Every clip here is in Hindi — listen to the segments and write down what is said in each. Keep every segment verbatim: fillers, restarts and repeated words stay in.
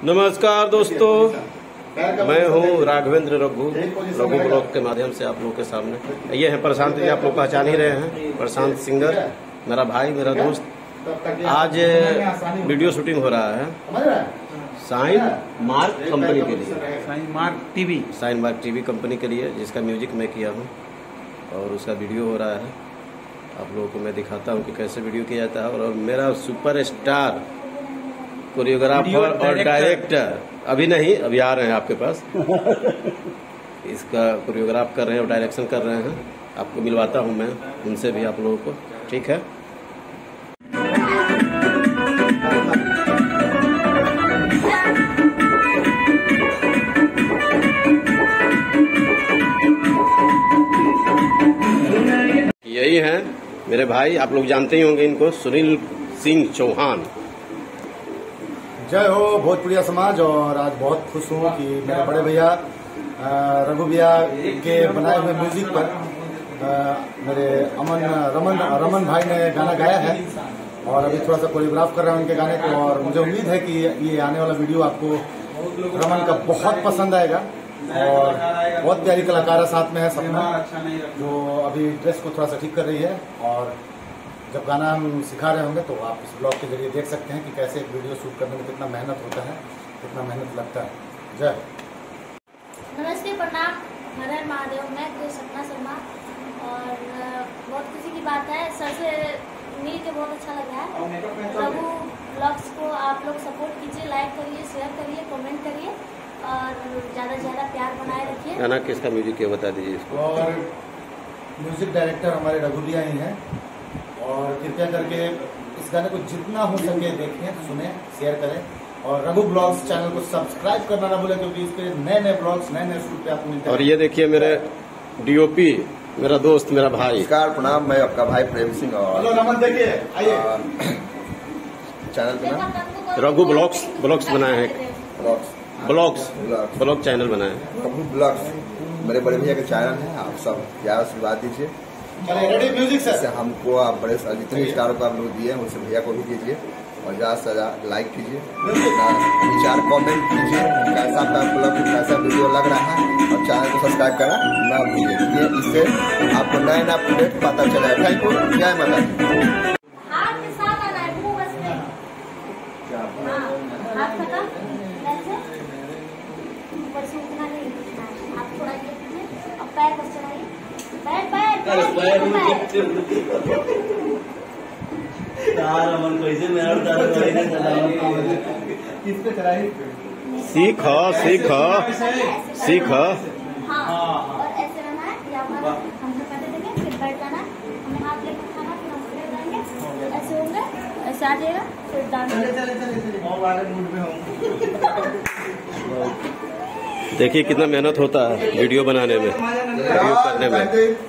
नमस्कार दोस्तों, मैं हूँ राघवेंद्र रघु रघु ब्लॉग के माध्यम से आप लोगों के सामने। ये है प्रशांत जी, आप लोग पहचान ही रहे हैं। प्रशांत सिंगर, मेरा भाई, मेरा दोस्त। आज वीडियो शूटिंग हो रहा है साइन मार्क कंपनी के लिए, sign mark TV sign mark TV company के लिए, जिसका म्यूजिक मैं किया हूँ और उसका वीडियो हो रहा है। आप लोगों को मैं दिखाता हूँ कि कैसे वीडियो किया जाता है। और मेरा सुपर स्टार कोरियोग्राफर और डायरेक्टर अभी नहीं, अभी आ रहे हैं आपके पास। इसका कोरियोग्राफ कर रहे हैं और डायरेक्शन कर रहे हैं। आपको मिलवाता हूं मैं उनसे भी, आप लोगों को। ठीक है। यही है मेरे भाई, आप लोग जानते ही होंगे इनको, सुनील सिंह चौहान। जय हो भोजपुरिया समाज। और आज बहुत खुश हूँ कि मेरे बड़े भैया रघु भैया के बनाए हुए म्यूजिक पर आ, मेरे अमन रमन रमन भाई ने गाना गाया है और अभी थोड़ा सा कोरियोग्राफ कर रहे हैं उनके गाने को। और मुझे उम्मीद है कि ये आने वाला वीडियो आपको रमन का बहुत पसंद आएगा। और बहुत प्यारी कलाकार है साथ में है सपना, जो अभी ड्रेस को थोड़ा सा ठीक कर रही है। और जब गाना हम सिखा रहे होंगे तो आप इस ब्लॉग के जरिए देख सकते हैं कि कैसे एक वीडियो शूट करने में कितना मेहनत होता है, कितना मेहनत लगता है। जय। नमस्ते, प्रणाम, हर हर महादेव। मैं तो सपना शर्मा और बहुत खुशी की बात है, सर से मिल के बहुत अच्छा लग रहा है। रघु ब्लॉग्स को आप लोग सपोर्ट कीजिए, लाइक करिए, शेयर करिए, कमेंट करिए और ज़्यादा से ज़्यादा प्यार बनाए रखिए। गाना किसका म्यूजिक है बता दीजिए इसको। और म्यूजिक डायरेक्टर हमारे रघु भैया ही हैं। और कृपया करके इस गाने को जितना हो सके देखें, सुने, शेयर करें। और रघु ब्लॉग्स चैनल को सब्सक्राइब करना ना भूलें, क्योंकि इस पे नए नए ब्लॉग्स, नए नए शूट पे आपको मिलते हैं। और ये देखिए मेरे डीओपी, मेरा दोस्त, मेरा भाई। नमस्कार, प्रणाम। मैं आपका भाई प्रेम सिंह और हेलो नमन, देखिए आइए। चैनल का नाम रघु ब्लॉग्स ब्लॉग्स बनाए हैं, ब्लॉग्स ब्लॉग्स ब्लॉग चैनल बनाए हैं। रघु ब्लॉग्स मेरे बड़े भैया का चैनल है। आप सब प्यार आशीर्वाद दीजिए। Ready music sir. हमको आप बड़े जितने स्टारों को आप लोग दिए हैं उनसे भैया को भी दीजिए और ज़्यादा से ज़्यादा लाइक कीजिए, विचार कमेंट कीजिए, कैसा ब्लॉग कैसा वीडियो लग रहा है। और चैनल को सब्सक्राइब करना ना भूलिए, इससे आपको नए नए अपडेट पता चलेगा। Thank you. जय माता दी। पैर बस चढ़ाइए, पैर पैर पैर किस पे चढ़ाई? सीखो सीखो सीखो। हाँ, और ऐसे रहना है, या हम तो करते देंगे, फिर बैठ जाना है, हमें हाथ लेकर खाना, फिर हम बैठ जाएंगे, ऐसे होंगे, ऐसे आ जाएगा, फिर देखिए कितना मेहनत होता है वीडियो बनाने में, वीडियो करने में।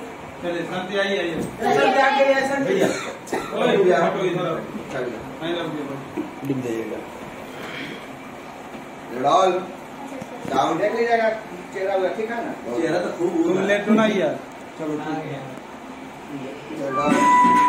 साउंड देख लीजिएगा, चेहरा ठीक है ना? चेहरा तो खूब लेट तो नहीं यार। चलो ठीक है।